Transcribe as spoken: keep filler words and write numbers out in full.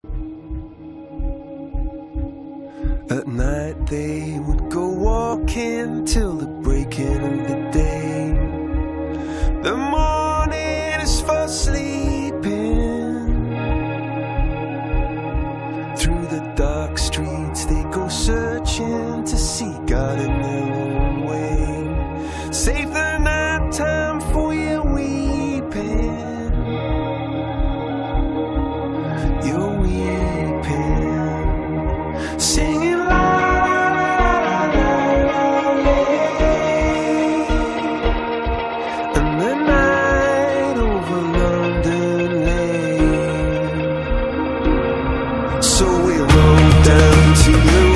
At night they would go walking till the breaking of the day. The morning is for sleeping. Through the dark streets they go searching to see God in their own way. Save the night time for your weeping. You're weeping, singing la la la la la. And the night over London lay. So we rode down to the